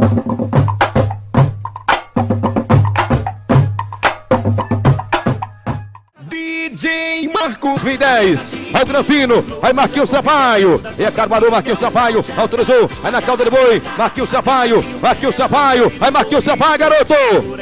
DJ Marcos 2010, ao Granfino, aí Marquinhos Sampaio, e é Carvalho, Marquinhos Sampaio, autorizou, aí na cauda de boi, Marquinhos Sampaio, aí Marquinhos Sampaio, garoto!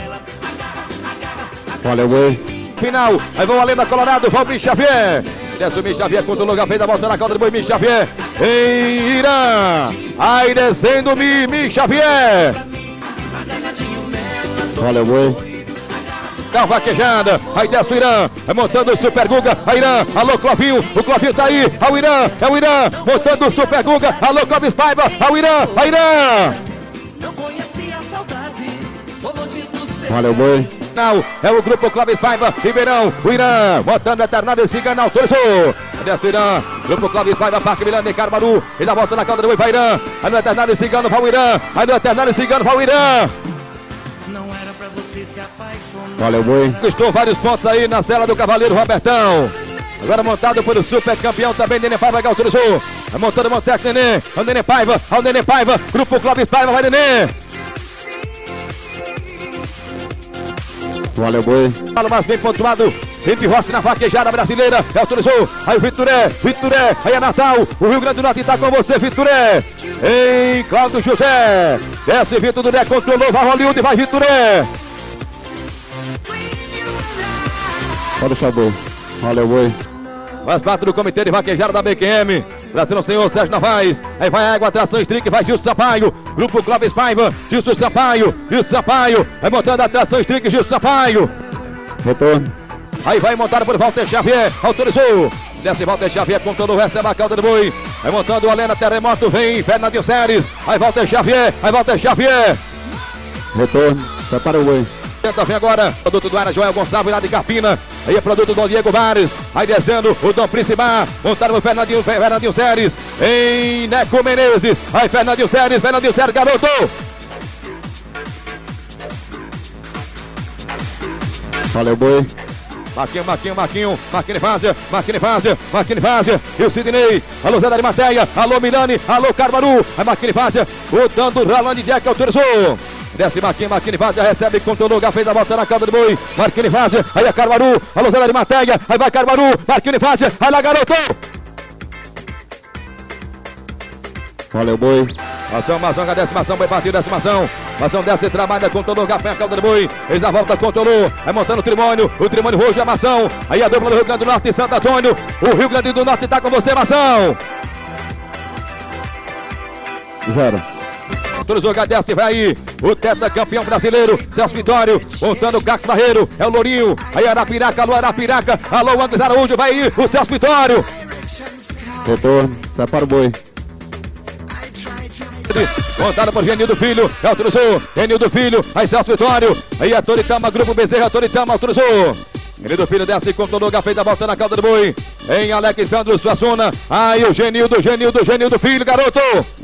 Olha o boi. Final, aí vão além da Colorado, Valmir Xavier, desce o Mir Xavier contra o lugar, fez a volta na cauda de boi, Mir Xavier, em Irã, aí descendo o Mir Xavier. Olha o boi. Tá vaquejada, aí desce o Irã, vai montando o Super Guga, a Irã, alô Clovinho, o Clovinho tá aí, é o Irã, montando o Super Guga, alô Clóvis Paiva, é o Irã, a Irã! Olha o boi. Não, é o grupo Clóvis Paiva, Ribeirão, o Irã, montando a Eternado e Cigana, autorizou, desce o Irã, grupo Clóvis Paiva, Parque Milano e Carbaru, e dá volta na cauda do boi, vai Irã, aí no Eternado e Cigano, vai o Irã, aí no Eternado e Cigano, vai o Irã! Olha o boi. Conquistou vários pontos aí na cela do Cavaleiro Robertão. Agora montado pelo super campeão também, Nenê Paiva, que autorizou. Vai montando o Montex, Nenê. O Nenê Paiva. Grupo Clóvis Paiva, vai Nenê. Olha o boi. Fala mais bem pontuado. Felipe Rossi na vaquejada brasileira. Autorizou. Aí o Vitoré. Aí é Natal. O Rio Grande do Norte está com você, Vitoré. Em Cláudio José. Desce Vitor Duré, controlou. Vai Hollywood, vai Vitoré. Olha o Xabu. Olha o boi. Faz parte do comitê de vaquejada da BQM. Trazendo o senhor Sérgio Novaes. Aí vai a Água, atração Strick, vai Gilson Sampaio. Grupo Clóvis Paiva, Gilson Sampaio. Vai montando a atração Strick, Gilson Sampaio. Retorno. Aí vai montado por Walter Xavier, autorizou. Desce Walter Xavier, contando, recebe a cauda do boi. Vai montando o Helena Terremoto, vem Fernandinho Séries. Aí Walter Xavier. Retorno. Prepara o boi. Vem agora, produto do Ara Joel Gonçalves lá de Carpina. Aí é produto do Diego Bares. Aí descendo o Dom Principal. Montaram o Fernandinho Séries. Em Neco Menezes. Aí Fernandinho Séries, garoto. Olha o boi. Marquinho Fázia. E o Sidney. Alô Zé da Arimateia. Alô Milani. Alô Carbaru. Aí Marquinho Fázia. Botando o Rolando Jack, autorizou. Desce Marquinhos Vazia, recebe, controlou, fez a volta na cauda do boi. Marquinhos Vazia, aí é Carbaru, alô Zé da Arimateia, aí vai Carbaru, Marquinhos Vazia, aí lá garoto! Olha o boi. Mação, desce Mação, boi partiu, desce Mação. Mação desce, trabalha, controlou, café, a cauda do boi. Fez a volta, controlou, aí montando o Trimônio roxo é Mação. Aí a dupla do Rio Grande do Norte, Santo Antônio. O Rio Grande do Norte tá com você, Mação. 0. Autorizou, desce, vai aí, o tetracampeão brasileiro, Celso Vitório, montando o Caco Barreiro, é o Lourinho, aí Arapiraca, alô Andes Araújo, vai aí, o Celso Vitório. Retorno, prepara o boi. Montado por Genildo Filho, autorizou, Genildo Filho, aí Celso Vitório, aí a Toritama, Grupo Bezerra, Toritama, autorizou. Genildo Filho desce, controlou, fez a volta na cauda do boi, em Alexandre Suassuna, aí o Genildo Filho, garoto.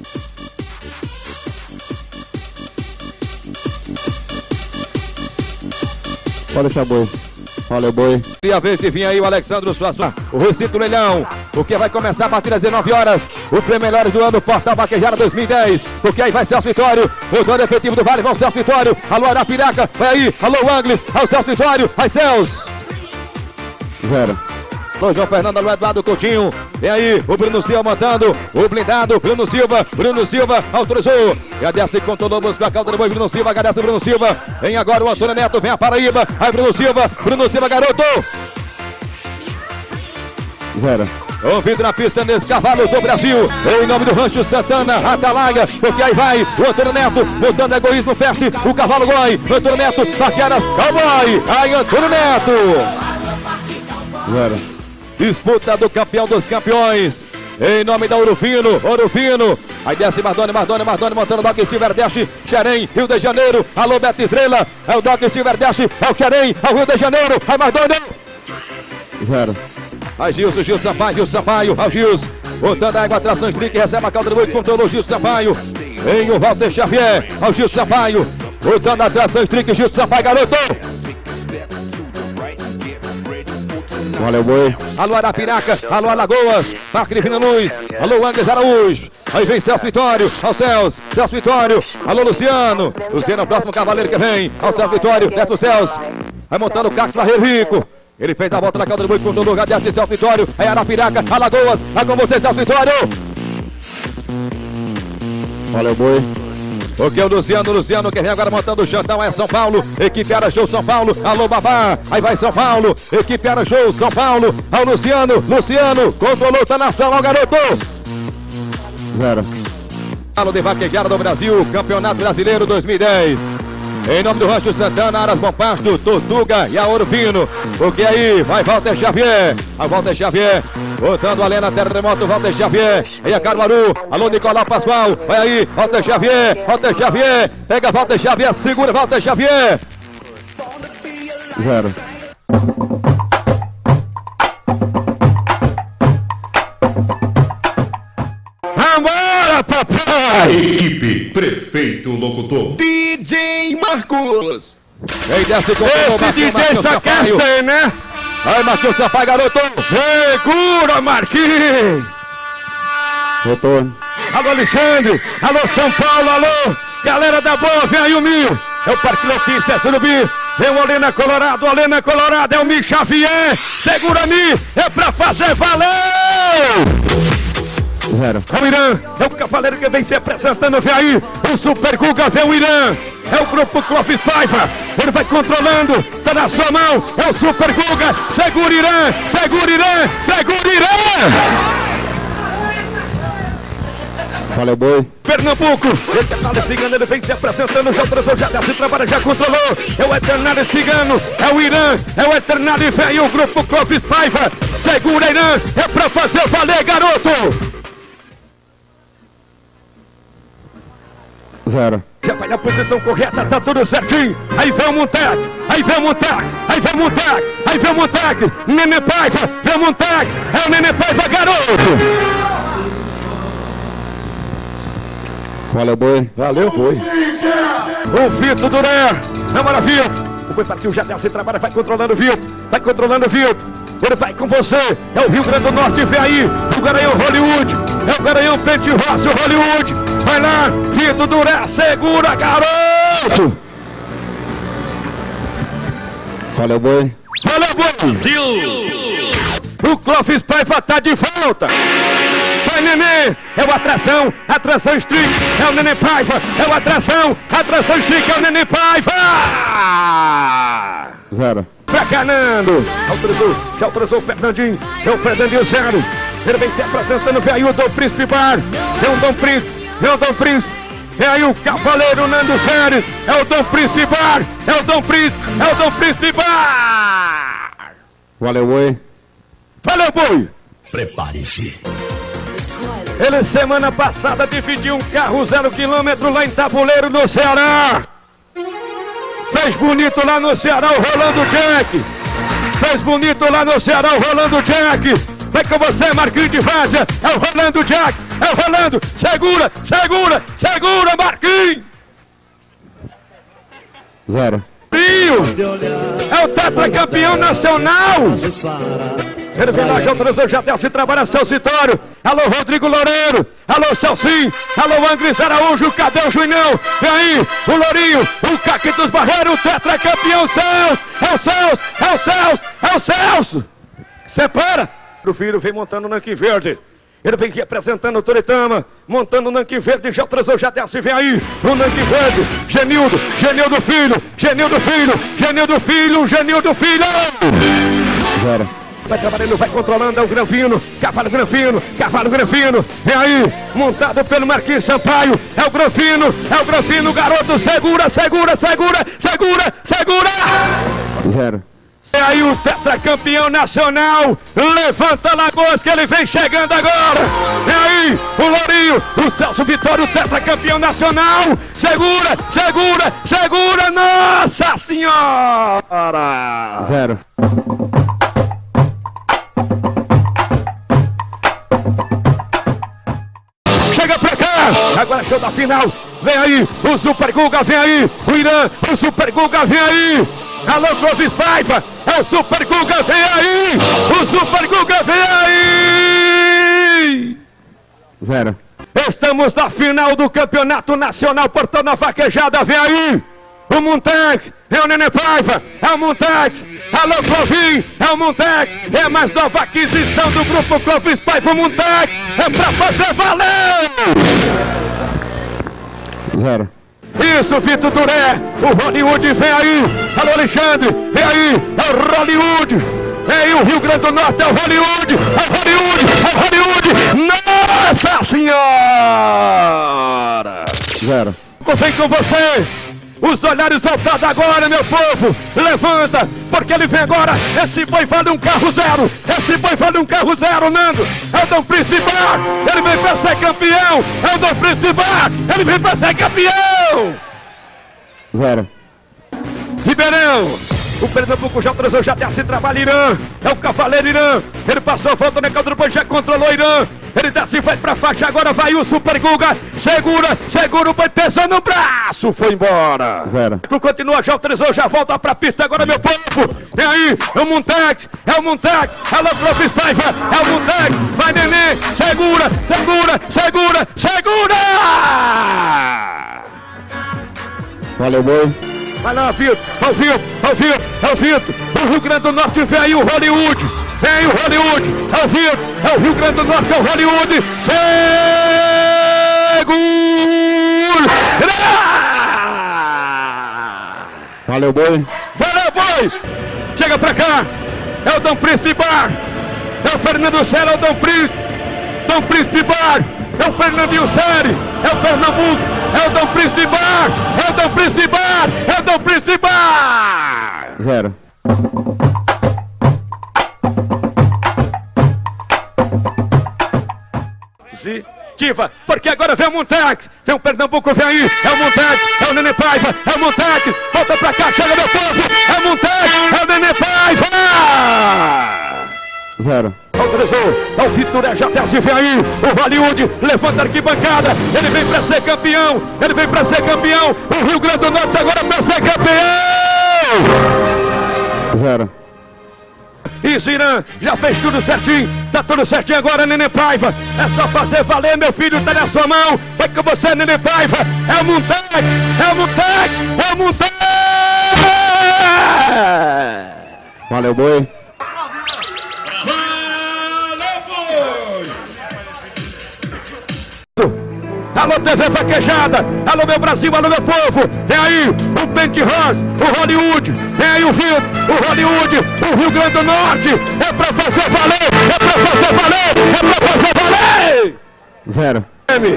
Olha o Xabu. Olha o boi. E a vez de vir aí o Alexandre Suassuna, o Recinto Leilão, o que vai começar a partir das 19 horas, o prêmio melhores do ano, Portal Vaquejada 2010, porque aí vai Celso Vitório, o dono efetivo do Vale, vão Celso Vitório, alô Arapiraca, vai aí, alô Angles, ao Celso Vitório, vai Celso. 0. Alô João Fernando, alô Eduardo Coutinho, vem aí, o Bruno Silva montando, o blindado, Bruno Silva, autorizou, e a desce controlou, busca a cauda do boi, Bruno Silva, agradece o Bruno Silva, vem agora o Antônio Neto, vem a Paraíba, aí Bruno Silva, garoto! 0. Ouvido na pista nesse cavalo do Brasil, em nome do Rancho Santana, Atalaia, porque aí vai o Antônio Neto, botando egoísmo, feste, o cavalo goi, Antônio Neto, Taqueras, cowboy, aí Antônio Neto! 0. Disputa do campeão dos campeões. Em nome da Ouro Fino. Aí desce Mardoni, montando o Dog Silverdeste, Xerém, Rio de Janeiro. Alô, Beto Estrela. É o Dog Silverdeste, é o Xerém, é o Rio de Janeiro. Aí Mardoni. 0. Aí Gilson Sampaio, ao Gilson. Botando a água, atração Strick, recebe a cauda do boi, controlou Gilson Sampaio. Em o Walter Xavier, ao Gilson Sampaio. Botando a atração Strick, Gilson Sampaio, garoto. Olha o boi. Alô Arapiraca, alô Alagoas, Parque Divina Luz, alô Andes Araújo. Aí vem Celso Vitório, ao Celso Vitório, alô Luciano, Luciano é o próximo cavaleiro que vem, ao Celso Vitório, desce o Celso, vai montando o Cacto Barreiro Rico, ele fez a volta na cauda do boi, com o lugar, desce Celso Vitório, aí Arapiraca, Alagoas, vai com você Celso Vitório. Valeu, boi. Porque o Luciano que vem agora montando o chantão é São Paulo, equipe Ara Show São Paulo, alô Babá, aí vai São Paulo, equipe Ara Show São Paulo, ao Luciano, controlou, tá na sua, garoto. 0. Falo de vaquejada do Brasil, Campeonato Brasileiro 2010. Em nome do Rancho Santana, Aras Bom Pasto, Tortuga e a Ouro Fino. Porque aí vai Walter Xavier. A Walter Xavier, voltando a Lena Terremoto, Walter Xavier. Aí a Caruaru, alô Nicolau Pascoal. Vai aí, Walter Xavier. Pega Walter Xavier, segura Walter Xavier. 0. Vambora, papai! Equipe Prefeito Locutor DJ Marcos! Vem desce com esse DJ só quer ser, né? Aí, Marquinhos Sampaio, garoto! Segura, Marquinhos! Retorno. Alô, Alexandre! Alô, São Paulo! Alô! Galera da boa, vem aí o Mil! É o Parque Lofício, é Surubi! Vem o Olena Colorado, é o Mi Xavier! Segura-me! É pra fazer valeu! 0. É o Irã, é o cavaleiro que vem se apresentando, vem aí, o Super Guga, vem o Irã, é o grupo Clóvis Paiva, ele vai controlando, tá na sua mão, é o Super Guga, segura Irã, Valeu, boi. Pernambuco, Eternário Cigano, ele vem se apresentando, já transou, já se trabalha, já controlou, é o Eternário Cigano, é o Irã, é o Eternário, vem aí o grupo Clóvis Paiva, segura Irã, é pra fazer valer, garoto! 0. Já vai na posição correta, tá tudo certinho. Aí vem o Montex, Nenê Paiva, vem o Montex, é o Nenê Paiva, garoto! Valeu, boi. Valeu, boi. O Vitor Duré, na maravilha. O boi partiu, já desce, trabalha, vai controlando o Vitor, Ele vai com você, é o Rio Grande do Norte, vem aí, o Garanhão Hollywood, é o Garanhão Pente Rossi Hollywood. Vai lá, Vitor Duré, segura, garoto! Valeu, boi. Brasil! O Clóvis Paiva tá de volta! Vai, Nenê! É o atração Street, é o Nenê Paiva! É o atração Street, é o Nenê Paiva! 0. Pracanando! Já autorizou o Fernandinho, é o Fernandinho 0. Ele vem se apresentando, vem aí o Dom Príncipe Bar, é o Dom Príncipe. É aí o cavaleiro Nando Séries, é o Dom Príncipe Bar, é o Dom Príncipe Bar! Valeu, boi. Valeu, boi! Prepare-se. Ele semana passada dividiu um carro 0 km lá em Tabuleiro, no Ceará. Fez bonito lá no Ceará o Rolando Jack. Vem com você, Marquinhos de Várzea. É o Rolando Jack. É o Rolando. Segura, Marquinhos. 0. Rio. É o tetracampeão nacional. Ele vem lá, já autorizou, já desce, trabalha Celso Vitório. Alô, Rodrigo Loureiro. Alô, Celcinho. Alô, Angris Araújo. Cadê o Juinão? Vem aí, o Lourinho. O Caquitos Barreiro, o tetracampeão Celso. É o Celso. Separa. O filho vem montando o Nanquim Verde. Ele vem representando o Toritama, montando o Nanquim Verde, já atrasou, já desce, vem aí, o Nanquim Verde, Genildo Filho! 0. Vai trabalhando, vai controlando, é o Granfino, Cavalo Granfino, vem aí, montado pelo Marquinhos Sampaio, é o Granfino, garoto, segura! 0. É aí o tetracampeão nacional, levanta Lagoas que ele vem chegando agora. É aí o Lourinho, o Celso Vitório, o tetracampeão nacional. Segura, Nossa Senhora! 0. Chega pra cá, agora é show da final. Vem aí, o Super Guga, vem aí, o Irã, o Super Guga, vem aí. Alô, Clóvis Paiva, é o Super Guga, vem aí! 0. Estamos na final do Campeonato Nacional Portão da Vaquejada. Vem aí o Montex, é o Nenê Paiva, é o Montex. Alô, Clovinho, é o Montex. É mais nova aquisição do grupo Clovis Paiva, o Montex. É pra fazer valer. 0. Isso, Vitor Duré, o Hollywood vem aí. Alô, Alexandre, vem aí, é o Hollywood. Vem aí o Rio Grande do Norte, é o Hollywood, é o Hollywood, é o Hollywood. Nossa Senhora! 0. Vem com você. Os olhares voltados agora, meu povo. Levanta, porque ele vem agora. Esse boi vale um carro zero. Esse boi vale um carro zero, Nando. É o Dom Príncipe Bar. Ele vem pra ser campeão. É o Dom Príncipe Bar. Ele vem pra ser campeão. 0. Ribeirão. O Pernambuco já atrasou, já desce, trabalha Irã. É o Cavaleiro Irã. Ele passou, volta no caldo, depois já controlou Irã. Ele desce, vai pra faixa, agora vai o Super Guga. Segura, segura o boi, pesou no braço. Foi embora. 0. Continua, já autorizou, já volta pra pista agora, meu povo. Vem aí, é o Montex, é o Montex. Alô, Clovis Paiva, é o Montex. Vai, Nenê, segura, segura, segura, segura. Valeu, boi. Vai lá, Vitor, é o Vitor, é o Vitor, é o Vitor. O Rio Grande do Norte vem aí o Hollywood. Vem aí o Hollywood, é o Vitor, é o Rio Grande do Norte, é o Hollywood. Segura! Valeu, boi. Valeu, boi! Chega pra cá, é o Dom Príncipe Bar. É o Fernando Sela, é o Dom Príncipe. Dom Príncipe Bar. É o Fernandinho Série, é o Pernambuco, é o Dom Príncipe Bar, é o Dom Príncipe Bar, é o Dom Príncipe Bar. 0. Diva, porque agora vem o Montex, vem o Pernambuco, vem aí, é o Montex, é o Nenê Paiva, é o Montex, volta pra cá, chega meu povo, é o Montex, é o Nenê Paiva. 0. Autorizou, é o Vitor, já desce, vem aí, o Hollywood, levanta a arquibancada, ele vem pra ser campeão, ele vem pra ser campeão, o Rio Grande do Norte agora pra ser campeão. 0. Isso, Irã, já fez tudo certinho, tá tudo certinho agora, Nenê Paiva, é só fazer valer, meu filho, tá na sua mão, vai com você, Nenê Paiva, é o Montex, é o Montex, é o Montex. Valeu, boi. Alô, TV Vaquejada, alô, meu Brasil, alô, meu povo, vem aí o Penthorse, o Hollywood, vem aí o Vitor, o Hollywood, o Rio Grande do Norte, é pra fazer valer, é pra fazer valer, é pra fazer valer. 0.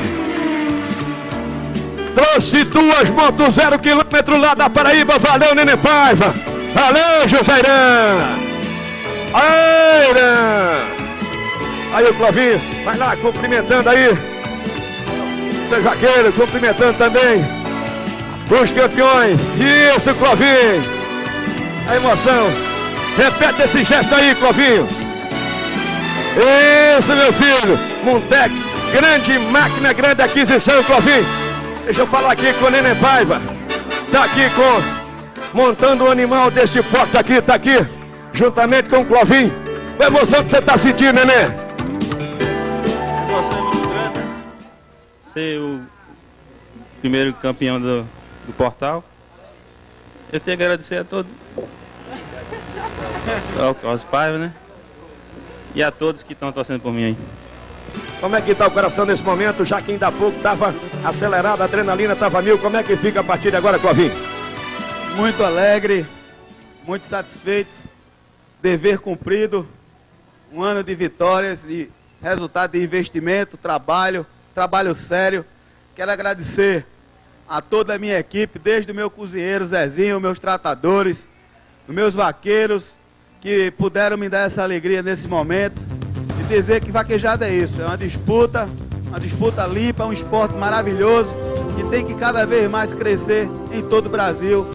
Trouxe 2 motos 0 km lá da Paraíba, valeu, Nenê Paiva, valeu, José Irã. Aí, Irã. Aí o Clovinho, vai lá cumprimentando aí. Seu Jaqueiro, cumprimentando também os campeões. Isso, Clovinho. A emoção. Repete esse gesto aí, Clovinho. Isso, meu filho. Montex, grande máquina, grande aquisição, Clovinho. Deixa eu falar aqui com o Nenê Paiva. Tá aqui montando um animal desse porte aqui, tá aqui, juntamente com o Clovinho. A emoção que você tá sentindo, Nenê? Ser o primeiro campeão do portal. Eu tenho que agradecer a todos, aos pais, né? E a todos que estão torcendo por mim aí. Como é que está o coração nesse momento, já que ainda há pouco estava acelerado, a adrenalina estava 1000, como é que fica a partir de agora, Clovinho? Muito alegre, muito satisfeito, dever cumprido, um ano de vitórias e resultado de investimento, trabalho sério. Quero agradecer a toda a minha equipe, desde o meu cozinheiro Zezinho, meus tratadores, os meus vaqueiros, que puderam me dar essa alegria nesse momento, e dizer que vaquejada é isso, é uma disputa limpa, um esporte maravilhoso, que tem que cada vez mais crescer em todo o Brasil,